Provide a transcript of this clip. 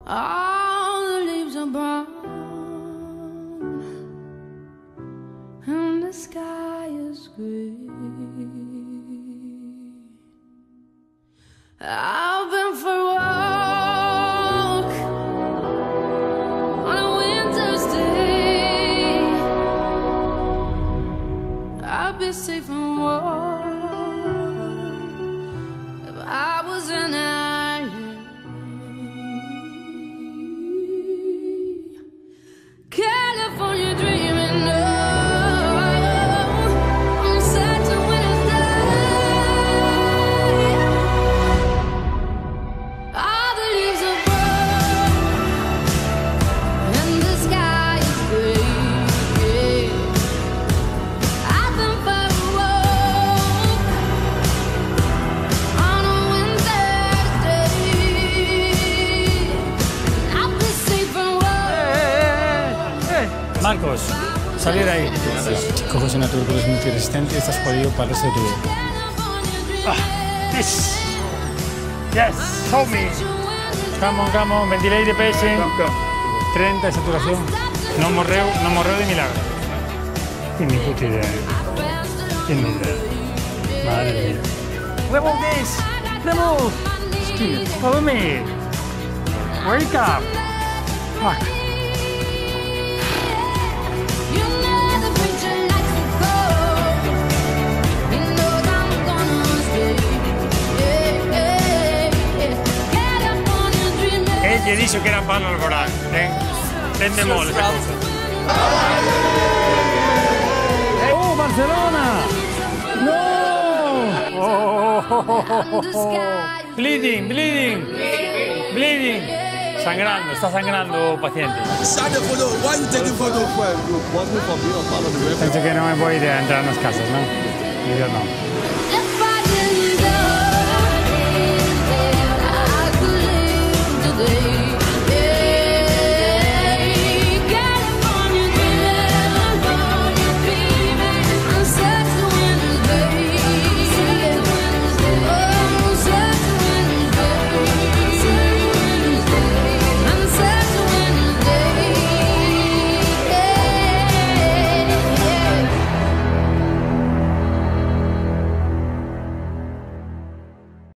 All the leaves are brown and the sky is gray. I've been for a walk on a winter's day. I'd be safe and warm if I was an island. California dreaming, no, I'm certain when I die, all the leaves are brown and the sky is gray. I've been for a walk on a winter's day. I'll be safe and warm. Marcos, salí de ahí. Coges una tuberculosis multiresistente y estás jodido para el resto de tu vida. Yes. Yes, show me. Come on, ventilate the patient. 30 de saturación. No morreu de milagro. Y ni puta idea. Madre mía. Remove this. Remove. Follow me. Wake up. Fuck. Gli he dicho que era palo lavorare, Tende mole questa cosa. Oh, Barcelona! No! Bleeding. Sangrando, está sangrando paciente. Penso que no me voy a entrar en las casas, ¿no? Yo no.